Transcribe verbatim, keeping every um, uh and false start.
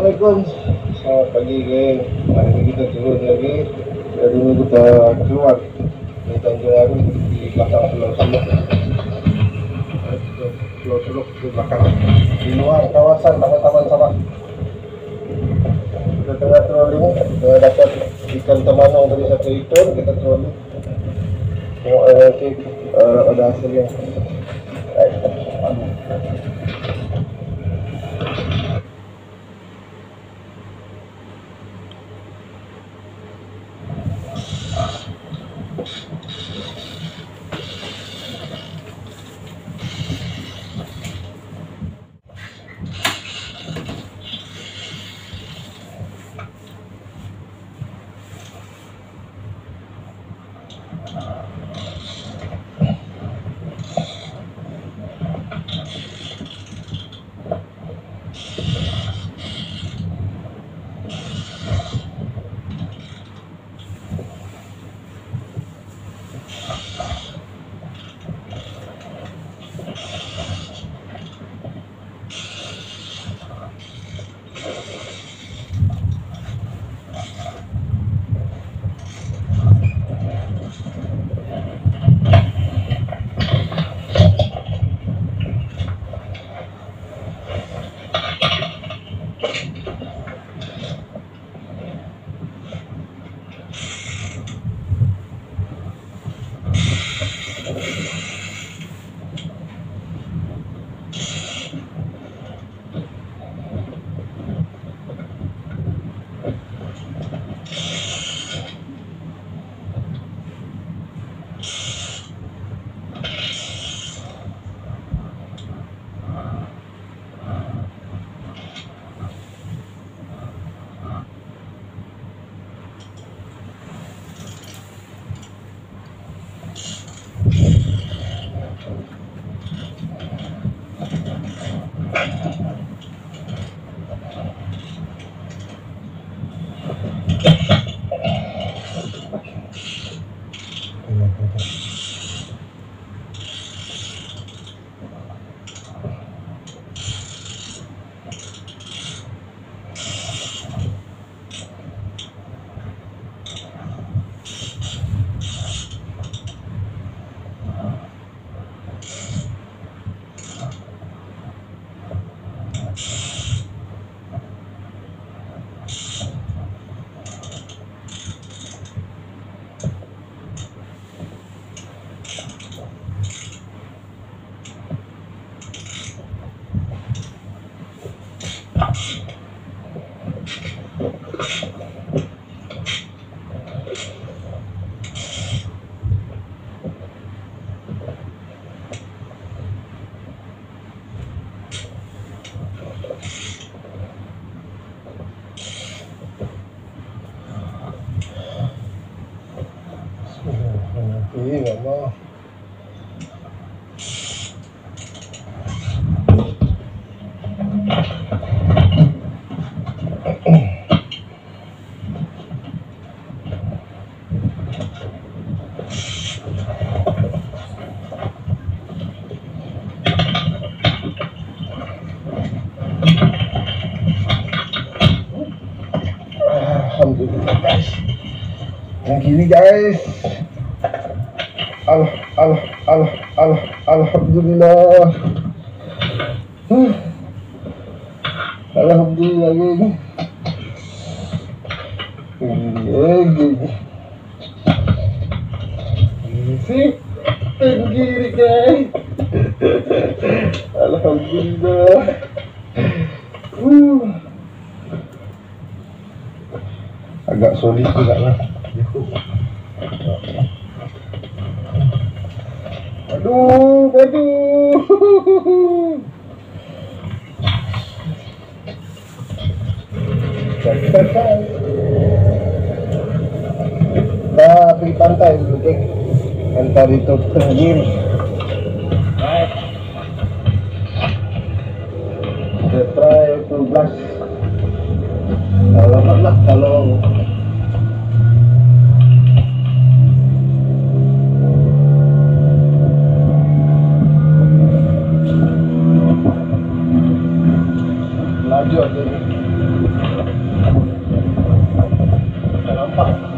Assalamualaikum. Selamat pagi geng. Hari ini kita turun lagi. Dari ini kita keluar di Tanjung Aru di belakang Pulau Seluk. Pulau Seluk di belakang. Di luar kawasan Taman-Taman Sabah. Kita tengah trolling. Kita dapat ikan temanong tadi satu ekor. Kita trolling. Tengok nanti uh, ada hasilnya. Iya, nggak mau. Alhamdulillah guys. Yang gini guys. Al, al, al, al, alhamdulillah. Huh. Alhamdulillah gini. Gini, gini. Sih, gini guys. Alhamdulillah. Huh. Agak solid juga lah. Aduh, aduh. Kita pergi pantai dulu, Dek. Antar itu terjun. Kita try to blast. Kalau mana, kalau laju aja. Pak.